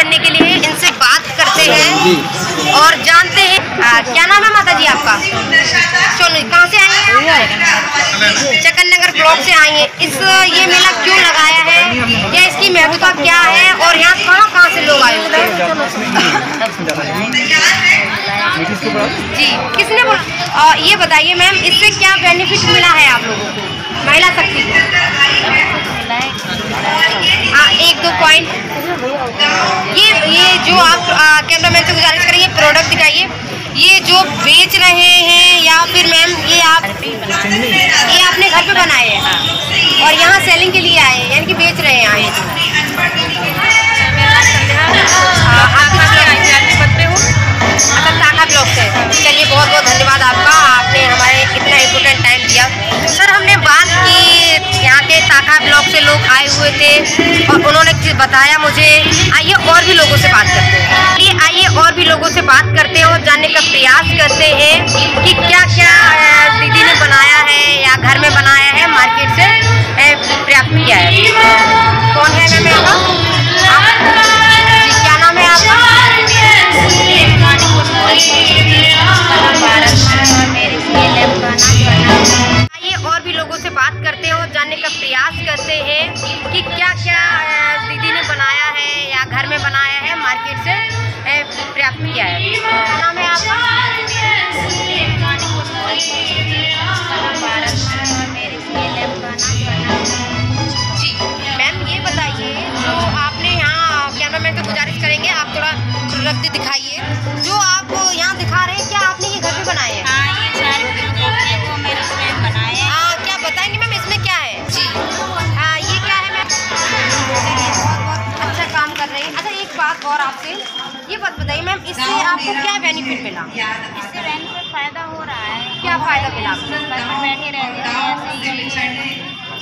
जानने के लिए इनसे बात करते हैं और जानते हैं। क्या नाम है माता जी आपका? सोनू। कहाँ से आई हैं? चक्कर ब्लॉक से आई हैं। ये मेला क्यों लगाया है, या इसकी महत्वता क्या है, और यहाँ कहाँ से लोग आए होते हैं? जी, किसने बोला? ये बताइए मैम, इससे क्या बेनिफिट मिला है आप लोगों को, महिला शक्ति को? एक दो पॉइंट। ये जो आप कैमरामैन से गुजारिश करेंगे, प्रोडक्ट दिखाइए। ये जो बेच रहे हैं, या फिर मैम ये आपने घर पे बनाए हैं और यहाँ सेलिंग के लिए आए हैं, यानी कि बेच रहे हैं आए ताका ब्लॉक से। चलिए, बहुत बहुत धन्यवाद आपका, आपने हमारे इतना इम्पोर्टेंट टाइम दिया। सर, हमने बात की यहाँ के ताका ब्लॉक से लोग आए हुए थे और उन्होंने बताया मुझे। आइए और भी लोगों से बात करते हैं। आइए और भी लोगों से बात करते हैं और जानने का प्रयास करते हैं कि क्या क्या दीदी ने बनाया है या घर में बनाया है, मार्केट से प्राप्त किया है। कौन है मैम आपका? क्या नाम है आपका? आइए और भी लोगों से बात करते हैं और जानने का प्रयास करते हैं कि क्या क्या दीदी ने बनाया है या घर में बनाया है, मार्केट से प्राप्त किया है। क्या नाम है आपका? जी मैम, ये बताइए, जो आपने यहाँ, कैमरामैन से गुजारिश करेंगे आप थोड़ा प्रोडक्ट दिखाइए जो आप यहाँ दिखा रहे हैं। क्या आपने ये घर पे बनाए हैं? हाँ, ये सारे प्रोडक्ट वो मेरे फ्रेंड बनाए हैं। हाँ, क्या बताएंगे मैम इसमें क्या है? जी हाँ, ये क्या है मैम? बहुत अच्छा काम कर रहे हैं। अच्छा, एक बात और आपसे ये बात बताइए मैम, इससे आपको क्या बेनिफिट मिला? इससे बेनिफिट फ़ायदा हो रहा है। क्या फ़ायदा मिला आपको? घर में बैठे रहते हैं, ऐसे ही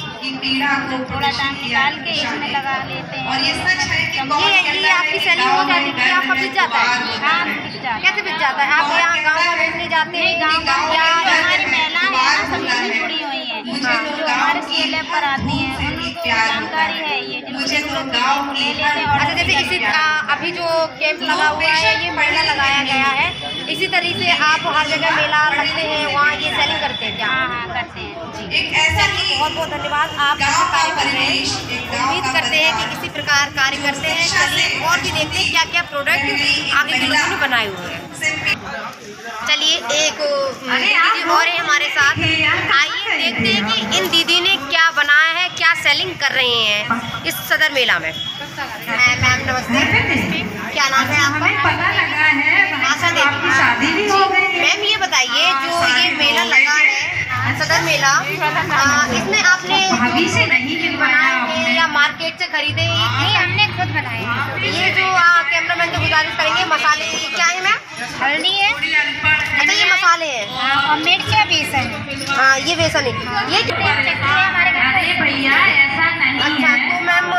थोड़ा टाइम निकाल के इसमें लगा लेते हैं। और ये आपकी सेलिंग हो जाती है? आपका बिक जाता है? हाँ, बिक जाता है। कैसे बिक जाता है? आप यहाँ गाँव में बेचने जाते हैं? गाँव या हमारी महिलाएं हैं ना, सभी इसमें जुड़ी हुई हैं, जो हमारे CLF पर आती हैं, उनको जानकारी है ये, जिनको जरूरत है वो ले लेते हैं। और अच्छा, जैसे इसी अभी जो कैंप लगा हुआ है, ये मेला लगाया गया है, इसी तरीके से आप हर जगह मेला लगते हैं, वहाँ ये सेलिंग करते हैं क्या? हाँ, करते हैं। बहुत बहुत धन्यवाद, आप ऐसा कार्य कर रहे हैं। उम्मीद करते हैं कि इसी प्रकार कार्य करते हैं। चलिए और भी देखते हैं क्या क्या प्रोडक्ट आगे के लोगों ने बनाए हुए हैं। चलिए, एक दीदी और है हमारे साथ। आइए देखते हैं कि इन दीदी ने क्या बनाया है, क्या सेलिंग कर रहे हैं इस सदर मेला में। मैम नमस्ते, क्या नाम है आपका? पता लगा है आशा देवी। शादी भी हो गई। मैम ये बताइए, जो ये मेला लगा है सदर मेला, इसमें आपने भाभी से नहीं बनाए हैं या मार्केट से खरीदे? नहीं, हमने खुद बनाए हैं। ये जो कैमरामैन से गुजारिश करेंगे, मसाले क्या है मैम? हल्दी है। अच्छा, ये मसाले हैं और मिर्च है, बेसन है। हाँ, ये बेसन है। ये हमारे घर अरे भैया, ऐसा नहीं अच्छा, है। तो मैम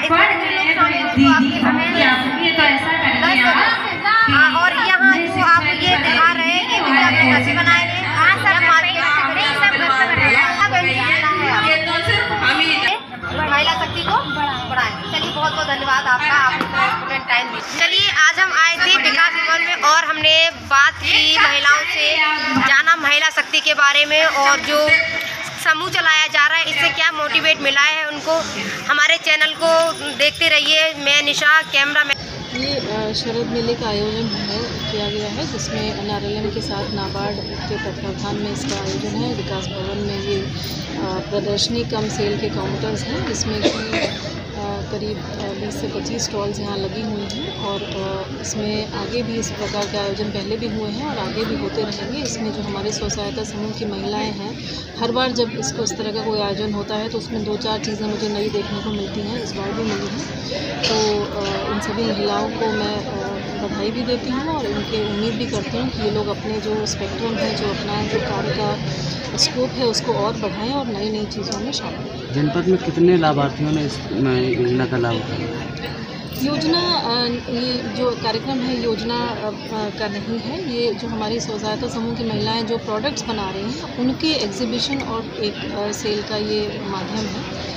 दीदी आपकी तो ऐसा करिए आप। और यहाँ जो आप ये दिखा रहे हैं, ये भी आपने घर से बनाए हैं? हाँ, सब मार्केट से खरीदे, सब घर से बनाया। महिला शक्ति को बढ़ाएं। चलिए, बहुत बहुत धन्यवाद आपका, आपने टाइम दिया। चलिए, आज हम आए थे विकास भवन में और हमने बात की महिलाओं से, जाना महिला शक्ति के बारे में और जो समूह चलाया जा रहा है, इससे क्या मोटिवेट मिला है उनको। हमारे चैनल को देखते रहिए। मैं निशा, कैमरामैन। ये शरद मेले का आयोजन किया गया है, जिसमें NRLM के साथ नाबार्ड के तत्वावधान में इसका आयोजन है। विकास भवन में ये प्रदर्शनी कम सेल के काउंटर्स हैं, जिसमें कि करीब 20 से 25 स्टॉल्स यहाँ लगी हुई हैं और इसमें आगे भी इस प्रकार के आयोजन पहले भी हुए हैं और आगे भी होते रहेंगे। इसमें जो हमारे स्व सहायता समूह की महिलाएं हैं, हर बार जब इस तरह का कोई आयोजन होता है तो उसमें 2-4 चीज़ें मुझे नई देखने को मिलती हैं। इस बार भी मिली हैं, तो इन सभी महिलाओं को मैं बधाई भी देती हूँ और उनके उम्मीद भी करती हूँ कि ये लोग अपने जो स्पेक्ट्रम है, जो अपना जो कार्य का स्कोप है, उसको और बढ़ाएं और नई नई चीज़ों में शामिल हों। जनपद में कितने लाभार्थियों ने इस योजना का लाभ उठाया? योजना, ये जो कार्यक्रम है योजना का नहीं है, ये जो हमारी स्व सहायता समूह की महिलाएं जो प्रोडक्ट्स बना रही हैं, उनके एग्जीबिशन और एक सेल का ये माध्यम है।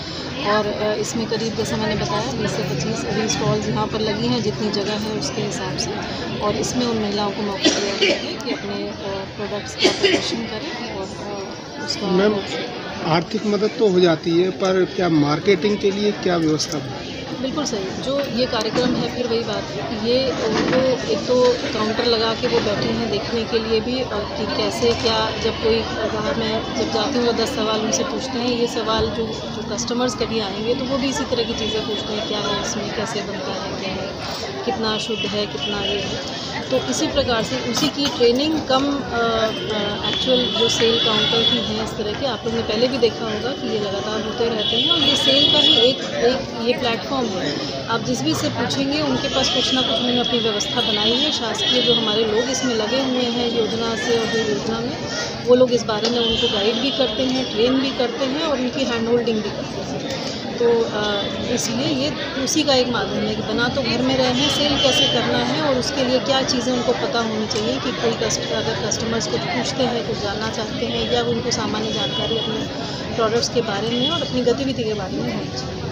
और इसमें करीब, जैसा मैंने बताया, 20 से 25 अभी स्टॉल्स यहाँ पर लगी हैं जितनी जगह है उसके हिसाब से, और इसमें उन महिलाओं को मौका दिया गया है कि अपने प्रोडक्ट्स का प्रदर्शन करें और उसका। मैम, आर्थिक मदद तो हो जाती है, पर क्या मार्केटिंग के लिए क्या व्यवस्था है? बिल्कुल सही। जो ये कार्यक्रम है, फिर वही बात है कि ये उनको एक तो काउंटर लगा के वो बैठे हैं देखने के लिए भी, और कि कैसे क्या, जब कोई बाहर में जब जाती हूँ तो 10 सवाल उनसे पूछते हैं। ये सवाल जो कस्टमर्स कभी आएंगे तो वो भी इसी तरह की चीज़ें पूछते हैं, क्या है इसमें, कैसे बनता है, क्या है, कितना शुद्ध है, कितना ये है। तो इसी प्रकार से उसी की ट्रेनिंग कम एक्चुअल जो सेल काउंटर की हैं इस तरह के, आप लोग ने पहले भी देखा होगा कि ये लगातार होते रहते हैं, और ये सेल का ही एक ये प्लेटफॉर्म है। आप जिस भी से पूछेंगे उनके पास कुछ ना कुछ उन्होंने अपनी व्यवस्था बनाई है। शासकीय जो हमारे लोग इसमें लगे हुए हैं योजना से, और जो योजना में वो लोग इस बारे में उनको गाइड भी करते हैं, ट्रेन भी करते हैं और उनकी हैंड होल्डिंग भी करते हैं। तो इसलिए ये उसी का एक माध्यम है कि बना तो घर में रहे हैं, सेल कैसे करना है और उसके लिए क्या चीज़ें उनको पता होनी चाहिए कि कोई अगर कस्टमर्स कुछ पूछते हैं, कुछ जानना चाहते हैं, या उनको सामान्य जानकारी अपने प्रोडक्ट्स के बारे में और अपनी गतिविधि के बारे में होनी चाहिए।